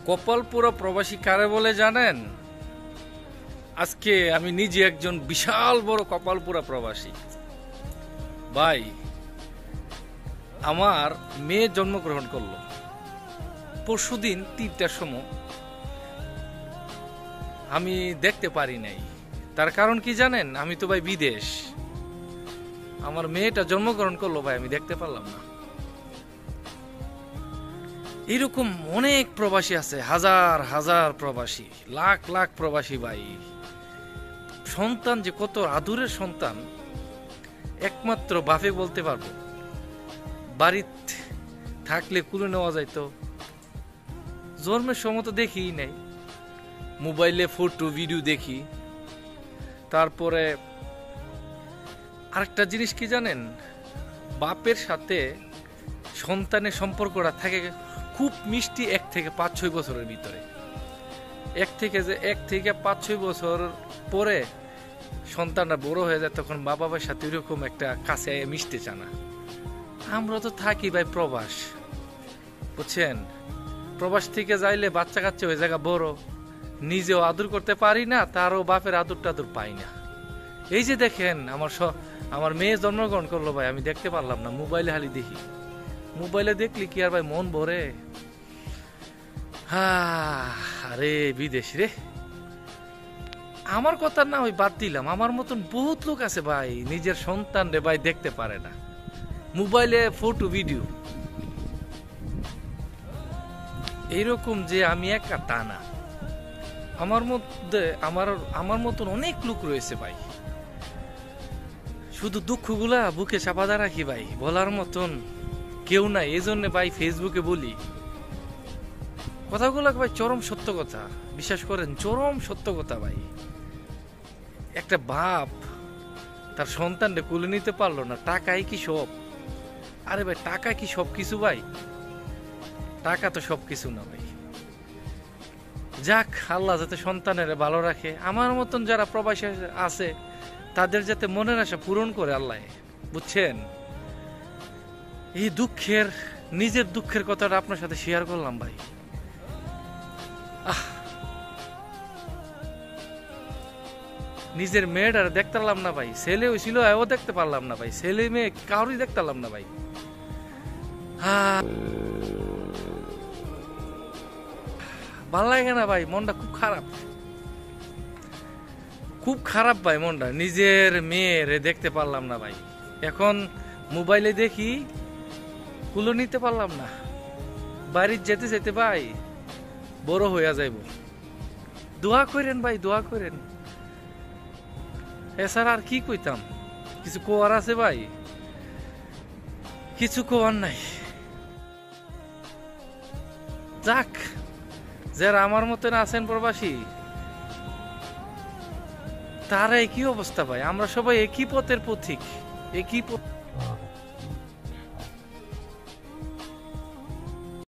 কপালপুরা প্রবাসী কারে বলে জানেন? আজকে আমি নিজে একজন বিশাল বড় কপালপুরা প্রবাসী ভাই। আমার মেয়ে জন্মগ্রহণ করলো পরশুদিন 3টার সময়। আমি দেখতে পারি নাই, তার কারণ কি জানেন? আমি তো ভাই বিদেশ, আমার মেয়েটা জন্মগ্রহণ করলো ভাই, আমি দেখতে পারলাম না। এরকম অনেক প্রবাসী আছে, হাজার হাজার প্রবাসী, লাখ লাখ প্রবাসী ভাই। সন্তান যে কত আদুরের সন্তান একমাত্র বাপে বলতে পারবো। বাড়িতে থাকলে কুলে নেওয়া যাইতো, জন্মের সময় তো দেখিই নাই, মোবাইলে ফটো ভিডিও দেখি। তারপরে আরেকটা জিনিস কি জানেন? বাপের সাথে সন্তানের সম্পর্কটা থাকে খুব মিষ্টি 1 থেকে 5-6 বছরের ভিতরে। 1 থেকে 5-6 বছর পরে সন্তানটা বড় হয়ে যায়, তখন বাবার সাথে এরকম একটা কাছে মিশতে চায় না। আমরা তো থাকি ভাই প্রবাস, বুঝছেন? প্রবাস থেকে যাইলে বাচ্চা কাচ্চা ওই জায়গা বড়, নিজেও আদর করতে পারি না, তারও বাপের আদর টাদর পাই না। এই যে দেখেন আমার মেয়ে জন্মগ্রহণ করলো ভাই, আমি দেখতে পারলাম না, মোবাইলে খালি দেখি। মোবাইলে দেখলি কি আর ভাই মন ভরে? আরে বিদেশ রে। আমার কথা না ওই বাদ দিলাম, আমার মতন বহুত লোক আছে ভাই, নিজের সন্তান রে ভাই দেখতে পারে না, মোবাইলে ফটো ভিডিও। এইরকম যে আমি একা তা না, আমার মধ্যে আমার মতন অনেক লোক রয়েছে ভাই। শুধু দুঃখগুলা বুকে চাপাদা রাখি ভাই, বলার মতন কেউ নাই। এই জন্য ভাই ফেসবুকে বলি কথাগুলো ভাই, চরম সত্য কথা, বিশ্বাস করেন, চরম সত্য কথা ভাই। একটা বাপ তার সন্তানকে কুলে নিতে পারলো না, টাকাই কি সব? আরে ভাই টাকা কি সব কিছু ভাই? টাকা তো সব কিছু না ভাই। যাক, আল্লাহ যাতে সন্তানের ভালো রাখে। আমার মতন যারা প্রবাসী আছে তাদের যাতে মনের আশা পূরণ করে আল্লাহ, বুঝছেন? এই নিজের দুঃখের কথাটা আপনার সাথে শেয়ার করলাম ভাই। নিজের মেয়েটার দেখতে পারলাম না ভাই, ছেলে হয়েছিল ও দেখতে পারলাম না ভাই, ছেলে মেয়ে কাউরই দেখতে পারলাম না ভাই। ভাল লাগে না ভাই, মনটা খুব খারাপ, খুব খারাপ ভাই মনটা। নিজের মেয়ের দেখতে পারলাম না ভাই, এখন মোবাইলে দেখি, কুলো নিতে পারলাম না। বাড়ির যেতে যেতে ভাই বড় হইয়া যাইব। দোয়া করেন ভাই, দোয়া করেন। এছাড়া আর কি কইতাম? কিছু কোয়ার আছে ভাই? কিছু কোয়ার নাই। যাক, যারা আমার মতন আছেন প্রবাসী, তার একই অবস্থা ভাই। আমরা সবাই একই পথের পথিক, একই পথ।